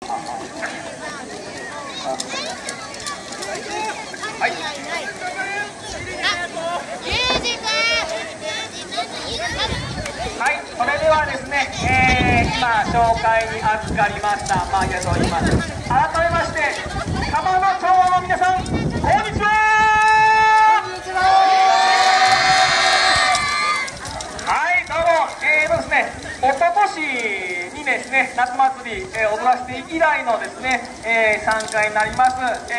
はい。はい、それではですね、今紹介に預かりましたマーヤと言います。改めまして浜野町の皆さん、こんにちは。はい、どうも。ですね、一昨年にですね、夏祭り、踊らせて以来のですね、参加になります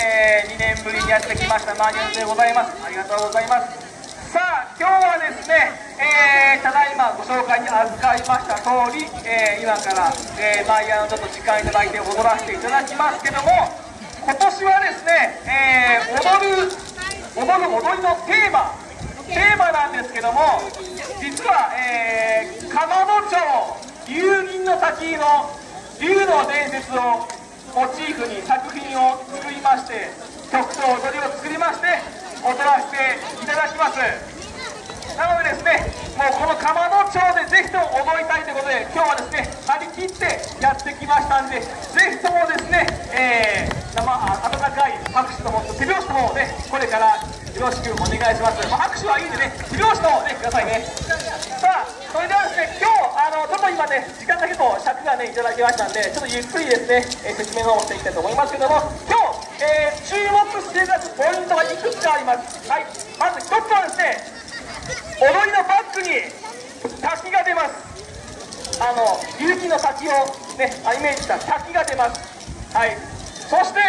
。2年ぶりにやってきましたマーヤでございます。ありがとうございます。さあ、今日はですね、ただいまご紹介に預かりました通り、今から、マイヤーのちょっと時間いただいて踊らせていただきますけども、今年はですね、踊りのテーマなんですけども、実は、釜野町龍銀の滝の龍の伝説をモチーフに作品を作りまして、曲と踊りを作りまして踊らせていただきます。なのでですね、もうこの釜野町でぜひとも踊りたいということで、今日はですね、張り切ってやってきましたんで、ぜひともですね、温かい拍手とも手拍子ともね、これからよろしくお願いします。拍手はいいんでね、手拍子ともね、くださいね。さあ、それではですね、今日ちょっと今ね、時間だけと尺がね、いただきましたんで、ちょっとゆっくりですね、説明の方をしていきたいと思いますけども、今日、注目していただくポイントがいくつかあります。はい、まず一つはですね、踊りのバックに滝が出ます。龍銀の滝をね、イメージした滝が出ます。はい、そして、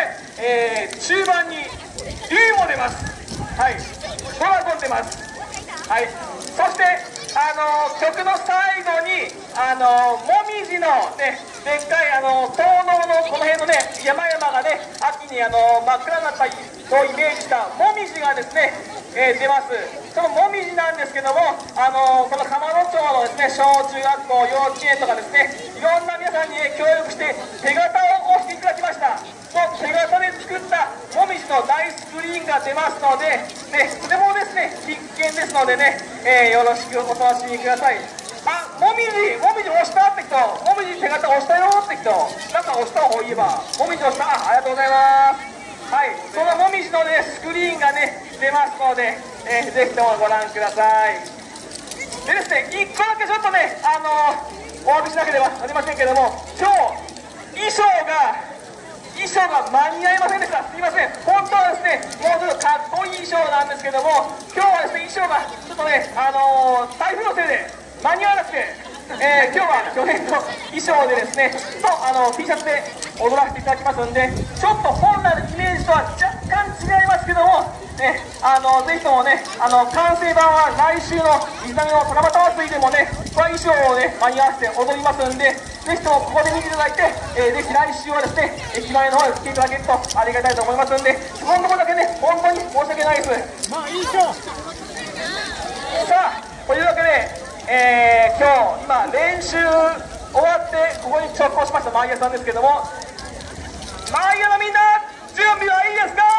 中盤に龍も出ます。はい、ドラゴン出ます。はい、そして曲の最後にもみじのね、でっかい東農のこの辺のね、山々がね、秋に真っ暗になったをイメージしたもみじがですね、出ます。そのもみじなんですけども、この釜野町のですね、小中学校、幼稚園とかですね、いろんな皆さんに、協力して手形を押していただきました。その手形で作ったもみじの大スクリーンが出ますので、それもですね、必見ですのでね、よろしくお楽しみください。もみじ押したって人、もみじ手形押したよって人、なんか押した方がいえば、もみじ押した、ありがとうございます。はい、そのもみじのね、スクリーンがね、出ますので、ぜひともご覧ください。でですね、1個だけちょっとね、お詫びしなければなりませんけども、今日、衣装が間に合いませんでした。すみません。本当はですね、もうちょっとかっこいい衣装なんですけども、今日はですね、衣装がちょっとね、台風のせいで間に合わなくて、今日は去年の衣装でですね、T シャツで踊らせていただきますんで、ちょっと本来のイメージとは若干違いますけども、ね、ぜひともね、完成版は来週の水波の七夕祭りでもね、衣装をね、間に合わせて踊りますんで、ぜひともここで見ていただいて、ぜひ来週はですね、駅前の方へ来ていただけるとありがたいと思いますんで、そこのところだけね、本当に申し訳ないです。まあいいでしょう。さあ、というわけで、今日、今、練習終わって、ここに直行しましたマーヤさんですけども、マーヤのみんな、準備はいいですか？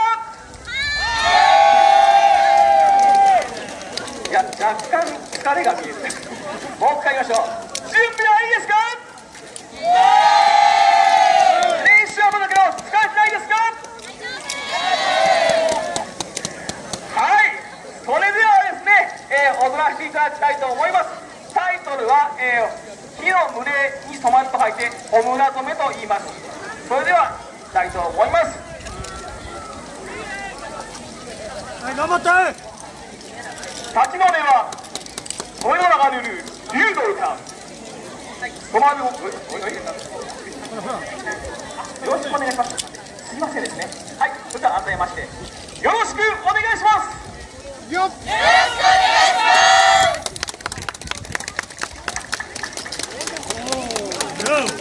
いや、若干疲れが見える。もう一回言いましょう。準備はいいですか？練習はまだけど、疲れてないですか？はい、それではですね、踊らせていただきたいと思います。タイトルは、火の群れに染まると書いて、おむら染めと言います。それでは、いきたいと思います。 はい、頑張って。 滝の根はこのような流る竜の歌。止まるよろしくお願いします。すいませんですね。はい、それでは改めましてよろしくお願いします。 よっ。よろしくお願いします。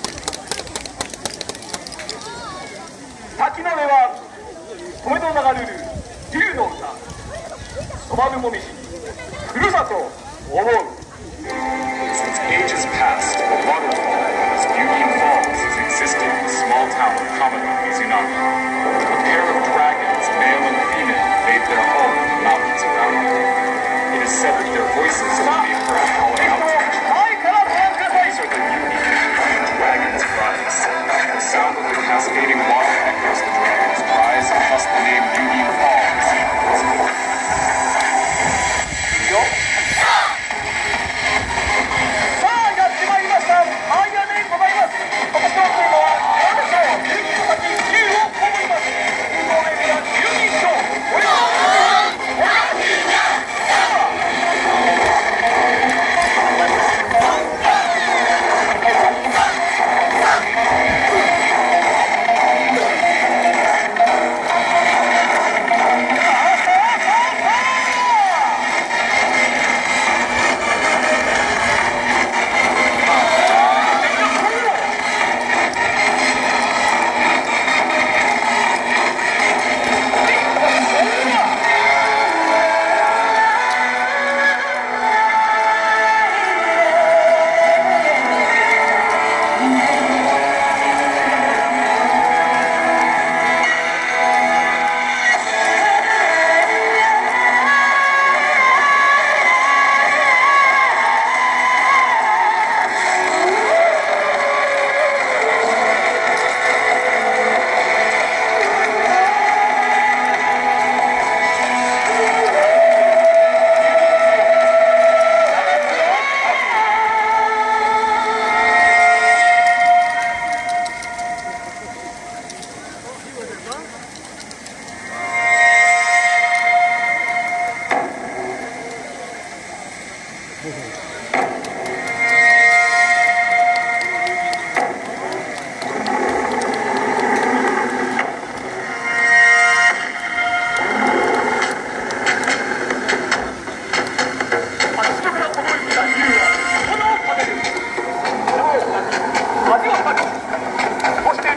滝の根は米の流れる竜の歌。止まるもみじふるさと思う。 Since ages past, a waterfall as Yuki Falls has existed in the small town of Kamado, Mizunami. A pair of dragons, male and female, made their home in the mountains around them. It is said that their voices can be heard calling out to each other. These are the unique dragons' cries, the sound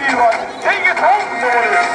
は天下とノール。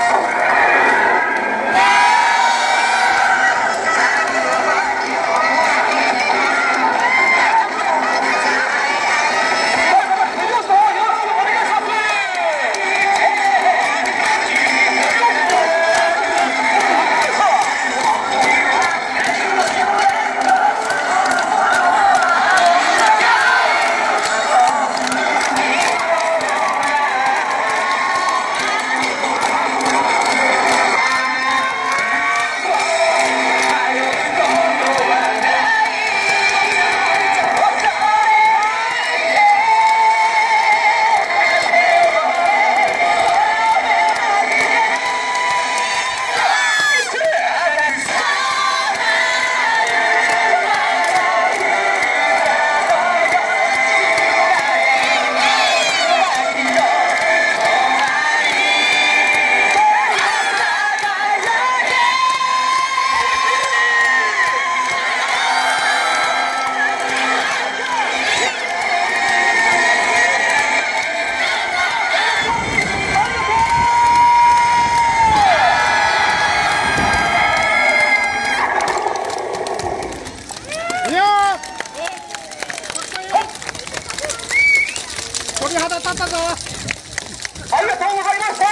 鳥肌立ったぞ。 ありがとうございました。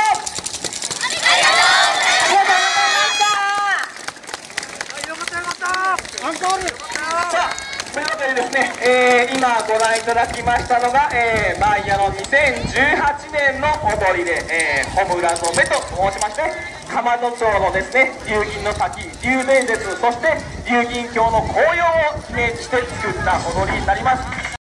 よかったよかった。アンコール。 さあ、というわけでですね、今ご覧いただきましたのが、マイヤの2018年の踊りで、ホムラ染めと申しまして、釜戸町のですね、龍銀の滝、龍伝説、そして龍銀峡の紅葉を記念して作った踊りになります。